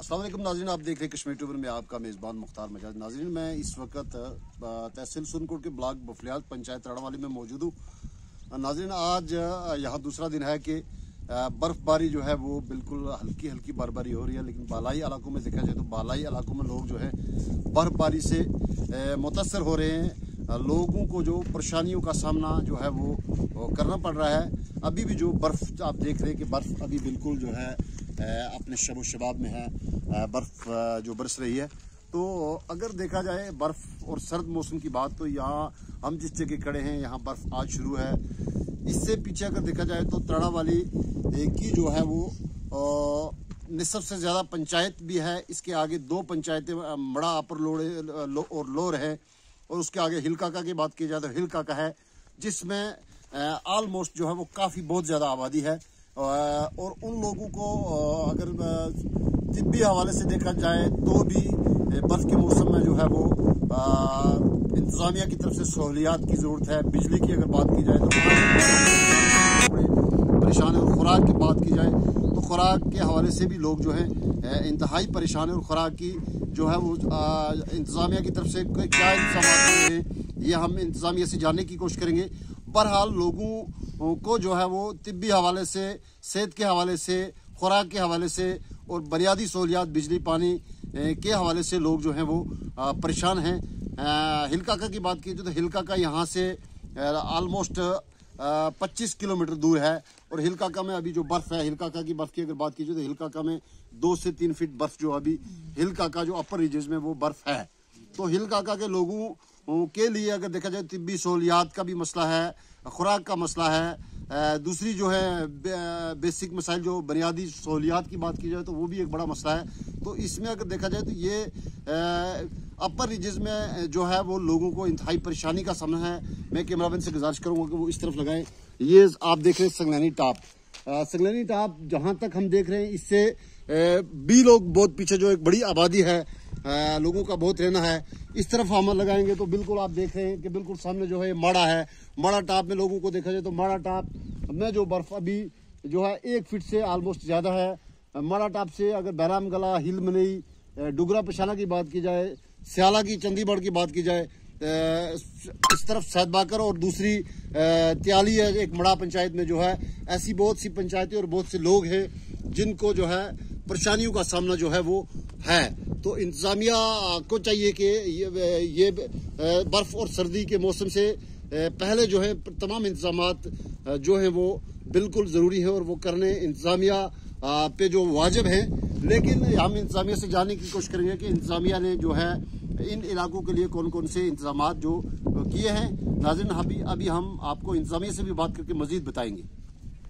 अस्सलाम वालेकुम नाज़रीन, आप देख रहे हैं कश्मीर ट्यूबर में आपका मेज़बान मुख्तार मजाज। नाज़रीन, मैं इस वक्त तहसील सुनकोट के ब्लॉक बफलियात पंचायत तड़ावाली में मौजूद हूँ। नाज़रीन, आज यहाँ दूसरा दिन है कि बर्फ़बारी जो है वो बिल्कुल हल्की हल्की बर्फ़बारी हो रही है, लेकिन बालाई इलाकों में देखा जाए तो बालाई इलाकों में लोग जो है बर्फ़बारी से मुतासर हो रहे हैं। लोगों को जो परेशानियों का सामना जो है वो करना पड़ रहा है। अभी भी जो बर्फ़ आप देख रहे हैं कि बर्फ़ अभी बिल्कुल जो है अपने शबो शबाब में है, बर्फ़ जो बरस रही है। तो अगर देखा जाए बर्फ़ और सर्द मौसम की बात, तो यहाँ हम जिस जगह खड़े हैं यहाँ बर्फ़ आज शुरू है। इससे पीछे अगर देखा जाए तो तड़ावाली की जो है वो निसब से ज़्यादा पंचायत भी है। इसके आगे दो पंचायतें मड़ा अपर और लोर है, और उसके आगे हिलकाका की बात की जाए तो हिलकाका है, जिसमें ऑलमोस्ट जो है वो काफ़ी बहुत ज़्यादा आबादी है। और उन लोगों को अगर तिब्बी हवाले से देखा जाए तो भी बर्फ़ के मौसम में जो है वो इंतज़ामिया की तरफ से सहूलियात की ज़रूरत है। बिजली की अगर बात की जाए तो परेशान है, और ख़ुराक की बात की जाए तो ख़ुराक के हवाले से भी लोग जो है इंतहाई परेशान है। और ख़ुराक की जो है वो इंतज़ामिया की तरफ से क्या इंतज़ाम हैं ये हम इंतज़ामिया से जानने की कोशिश करेंगे। बहरहाल लोगों को जो है वो तिब्बी हवाले से, सेहत के हवाले से, खुराक के हवाले से और बुनियादी सहूलियात बिजली पानी के हवाले से लोग जो हैं वो परेशान हैं। हिलकाका की बात की तो हिलकाका यहाँ से ऑलमोस्ट 25 किलोमीटर दूर है, और हिलकाका में अभी जो बर्फ़ है, हिलकाका की बर्फ़ की अगर बात की जाए तो हिलकाका में 2 से 3 फीट बर्फ़ जो अभी हिलकाका जो अपर रीजन में वो बर्फ़ है। तो हिलकाका के लोगों के लिए अगर देखा जाए तिब्बी सहूलियात का भी मसला है, खुराक का मसला है, दूसरी जो है बेसिक मसाइल जो बुनियादी सहूलियात की बात की जाए तो वो भी एक बड़ा मसला है। तो इसमें अगर देखा जाए तो ये अपर रीजन में जो है वो लोगों को इंतहाई परेशानी का सामना है। मैं कैमरामैन से गुजारिश करूँगा कि वो इस तरफ लगाएं। ये आप देख रहे हैं संगलैनी टाप, संगलैनी टाप जहाँ तक हम देख रहे हैं इससे भी लोग बहुत पीछे, जो एक बड़ी आबादी है, लोगों का बहुत रहना है। इस तरफ हम लगाएंगे तो बिल्कुल आप देख रहे हैं कि बिल्कुल सामने जो है माड़ा है। माड़ा टाप में लोगों को देखा जाए तो माड़ा टाप में जो बर्फ अभी जो है 1 फीट से ऑलमोस्ट ज़्यादा है। माड़ा टाप से अगर बैराम गला, हिल मनई, डुगरा पशाना की बात की जाए, स्याला की चंडीगढ़ की बात की जाए, इस तरफ सैदबाकर और दूसरी त्याली है एक मड़ा पंचायत में, जो है ऐसी बहुत सी पंचायतें और बहुत से लोग हैं जिनको जो है परेशानियों का सामना जो है वो है। तो इंतज़ामिया को चाहिए कि ये बर्फ़ और सर्दी के मौसम से पहले जो है तमाम इंतज़ामात जो हैं वो बिल्कुल ज़रूरी है और वो करने इंतज़ामिया पे जो वाजिब हैं। लेकिन हम इंतज़ामिया से जानने की कोशिश करेंगे कि इंतज़ामिया ने जो है इन इलाकों के लिए कौन कौन से इंतज़ामात जो किए हैं। नाज़रीन, अभी हम आपको इंतज़ामिया से भी बात करके मज़ीद बताएंगे।